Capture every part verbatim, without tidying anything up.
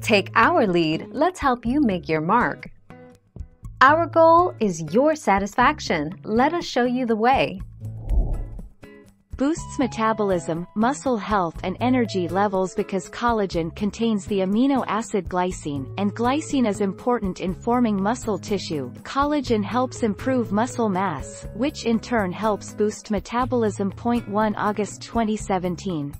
Take our lead, let's help you make your mark. Our goal is your satisfaction. Let us show you the way. Boosts metabolism, muscle health and energy levels because collagen contains the amino acid glycine, and glycine is important in forming muscle tissue. Collagen helps improve muscle mass, which in turn helps boost metabolism. one August twenty seventeen.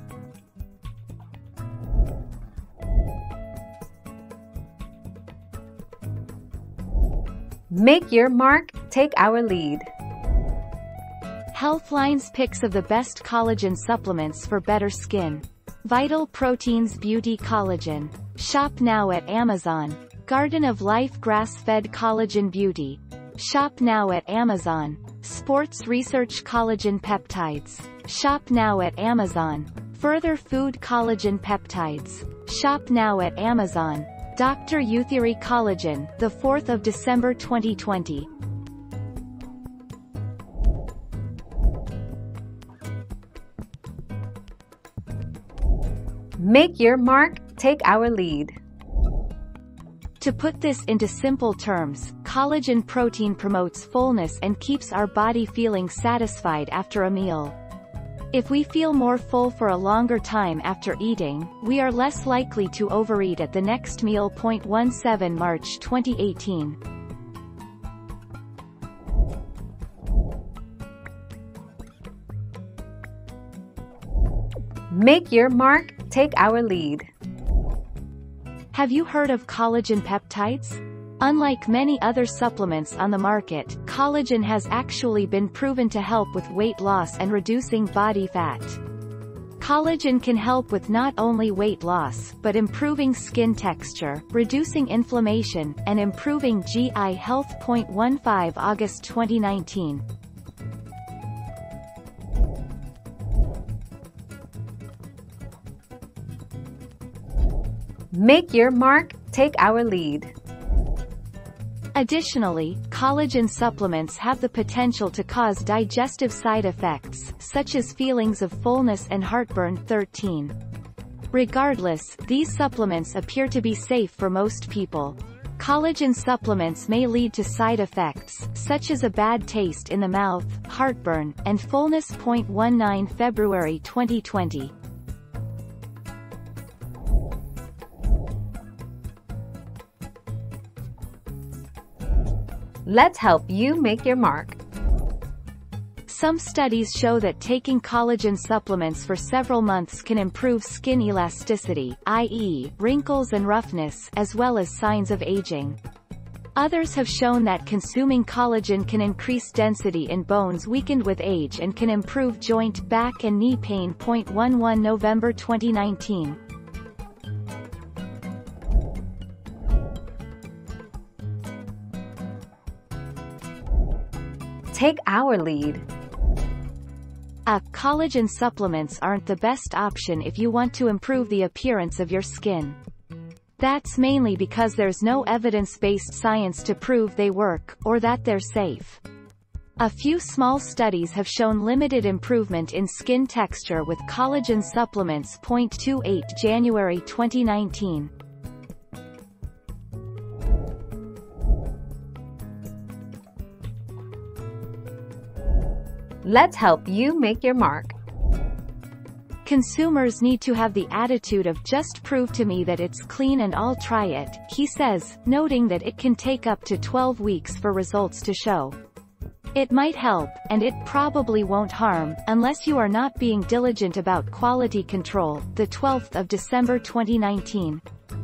Make your mark, take our lead. Healthline's picks of the best collagen supplements for better skin. Vital Proteins Beauty Collagen. Shop now at Amazon. Garden of Life Grass-Fed Collagen Beauty. Shop now at Amazon. Sports Research Collagen Peptides. Shop now at Amazon. Further Food Collagen Peptides. Shop now at Amazon. Doctor Youtheory Collagen, the fourth of December twenty twenty. Make your mark, take our lead. To put this into simple terms, collagen protein promotes fullness and keeps our body feeling satisfied after a meal. If we feel more full for a longer time after eating, we are less likely to overeat at the next meal. seventeen March twenty eighteen. Make your mark, take our lead. Have you heard of collagen peptides? Unlike many other supplements on the market, collagen has actually been proven to help with weight loss and reducing body fat. Collagen can help with not only weight loss, but improving skin texture, reducing inflammation, and improving G I health. fifteen August twenty nineteen. Make your mark, take our lead. Additionally, collagen supplements have the potential to cause digestive side effects, such as feelings of fullness and heartburn. thirteen. Regardless, these supplements appear to be safe for most people. Collagen supplements may lead to side effects, such as a bad taste in the mouth, heartburn, and fullness. nineteen February twenty twenty. Let's help you make your mark. Some studies show that taking collagen supplements for several months can improve skin elasticity, that is, wrinkles and roughness, as well as signs of aging. Others have shown that consuming collagen can increase density in bones weakened with age and can improve joint, back and knee pain. eleven November twenty nineteen. Take our lead. Uh, collagen supplements aren't the best option if you want to improve the appearance of your skin. That's mainly because there's no evidence-based science to prove they work, or that they're safe. A few small studies have shown limited improvement in skin texture with collagen supplements. twenty-eight January twenty nineteen. Let's help you make your mark. Consumers need to have the attitude of "just prove to me that it's clean and I'll try it," he says, noting that it can take up to twelve weeks for results to show. It might help, and it probably won't harm, unless you are not being diligent about quality control. The twelfth of December twenty nineteen.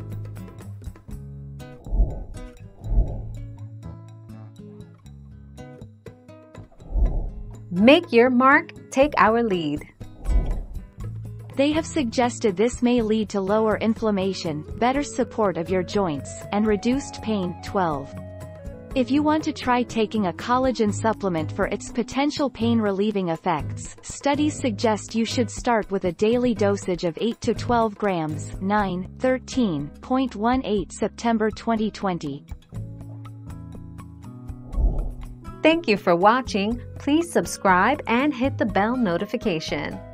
Make your mark, take our lead. They have suggested this may lead to lower inflammation, better support of your joints, and reduced pain. twelve. If you want to try taking a collagen supplement for its potential pain-relieving effects, studies suggest you should start with a daily dosage of eight to twelve grams. nine, thirteen eighteen September twenty twenty. Thank you for watching. Please subscribe and hit the bell notification.